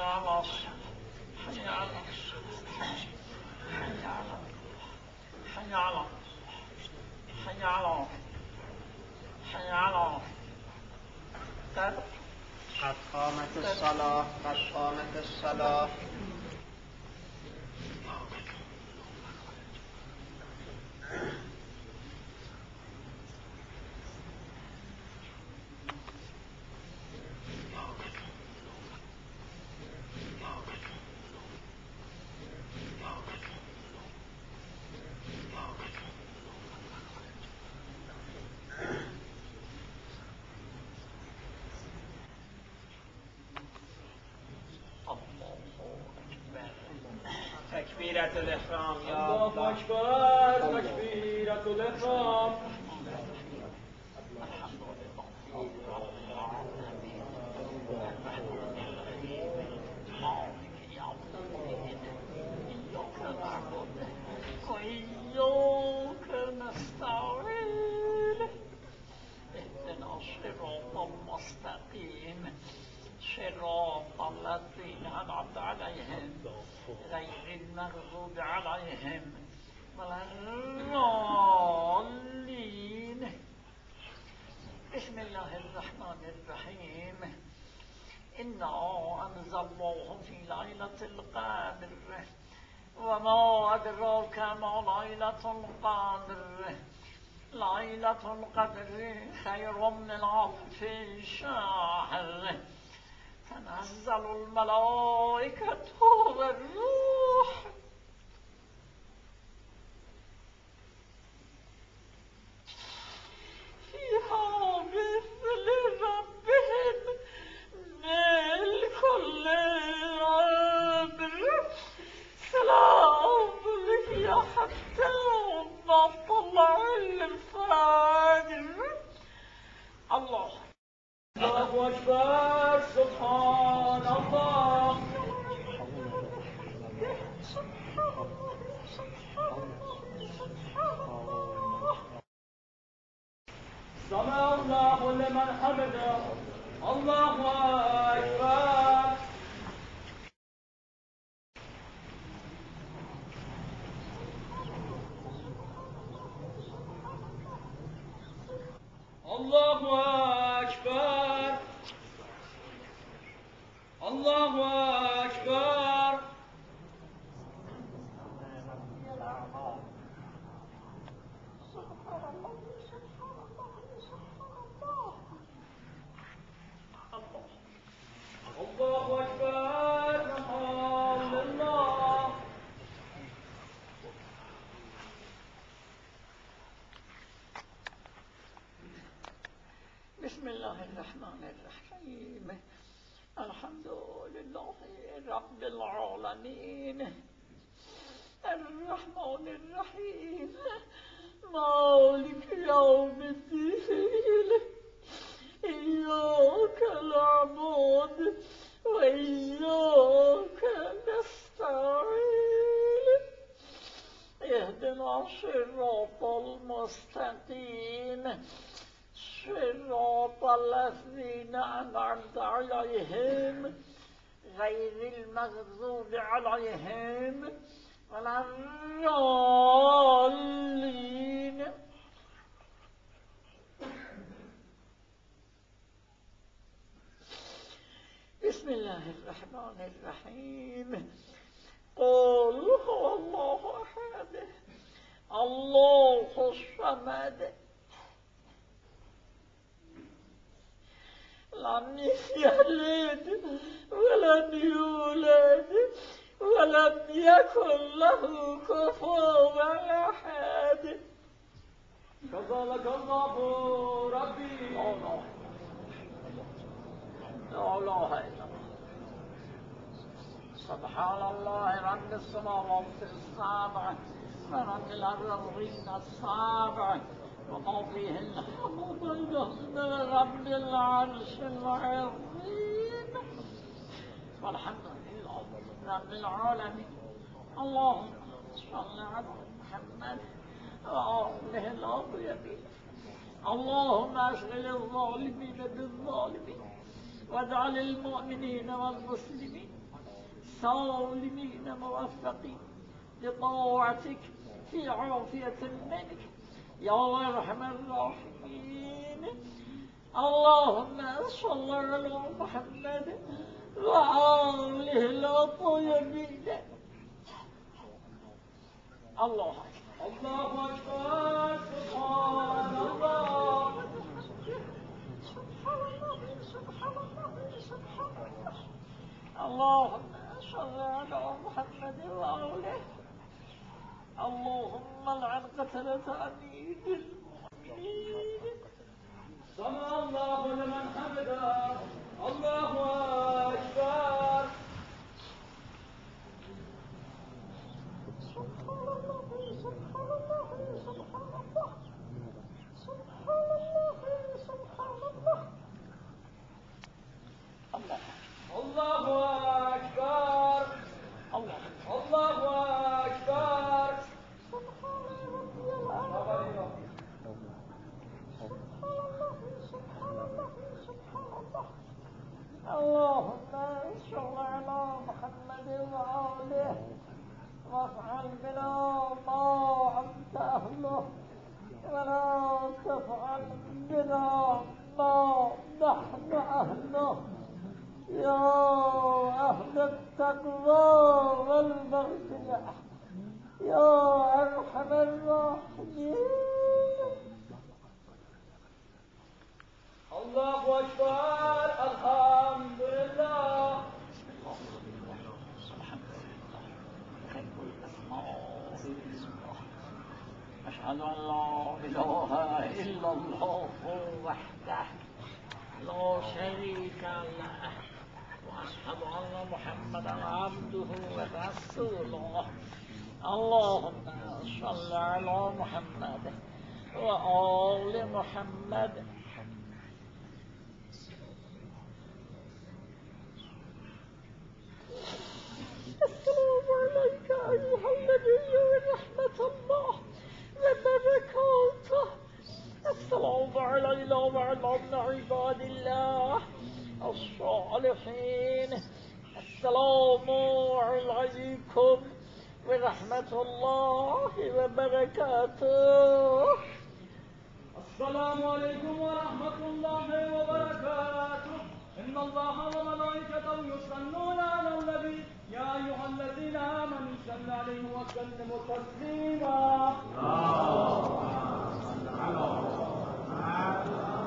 على حي على حي على حي على حي على حي على قد قامت الصلاة قد قامت الصلاة. تكبيرة الإحرام يا الله أكبر. تكبيرة الإحرام. وإياك نستعين اهدنا الصراط المستقيم صراط الذين أنعمت عليهم غير المغضوب عليهم ولا الضالين. بسم الله الرحمن الرحيم. إنا أنزلناه في ليلة القدر وما أدراك ما ليلة القدر. ليلة القدر خير من ألف شهر. تنزل الملائكة والروح فيها بإذن ربهم من كل أمر. سلام لك حتى مطلع الفجر. الله أكبر. سبحان الله. سمع الله لمن حمده. الله أكبر. الله أكبر. الله أكبر. الله أكبر. الحمد لله. بسم الله الرحمن الرحيم. الحمد لله رب العالمين الرحمن الرحيم مالك يوم الدين. إياك نعبد وإياك نستعين. اهدنا الصراط المستقيم صراط الذين أنعمت عليهم غير المغضوب عليهم ولا الضالين. بسم الله الرحمن الرحيم. قل هو الله أحد الله الصمد لم يلد ولم يولد ولم يكن له كفوا أحد. كذلك الله ربي. لا إله إلا الله. سبحان الله رب السماوات السبع ورب الأرضين السبع وما فيهن وبينهن رب العرش العظيم. والحمد لله رب العالمين. اللهم صل على محمد وآله الأطيبين. اللهم أشغل الظالمين بالظالمين واجعل المؤمنين والمسلمين سالمين موفقين لطاعتك في عافية منك يا أرحم الراحمين. اللهم صل على محمد وآله الطيبين. الله الله أكبر. سبحان الله. اللهم صل على محمد وآله. اللهم لعن قتلة أمير المؤمنين. سمع الله لمن حمده. الله أكبر. سبحان الله سبحان الله سبحان الله سبحان الله سبحان الله. الله الله أكبر. الله الله أكبر. سبحان ربي الأعلى. سبحان الله سبحان الله سبحان الله. اللهم صل على محمد وآله وافعل بنا ما أنت أهله ولا تفعل بنا ما نحن أهله يا أهل التقوى والمغفرة يا أرحم الراحمين. الله أكبر. الحمد لله. أشهد أن لا إله إلا الله وحده لا شريك له وأشهد أن محمدا عبده ورسوله. اللهم صل على محمد وآل محمد. السلام عليك أيها النبي ورحمة الله وبركاته. السلام علينا وعلى عباد الله الصالحين. السلام عليكم ورحمة الله وبركاته. السلام عليكم ورحمة الله وبركاته. إن الله وملائكته يصلون على النبي يا أيها الذين آمنوا صلوا عليه وسلموا تسليما.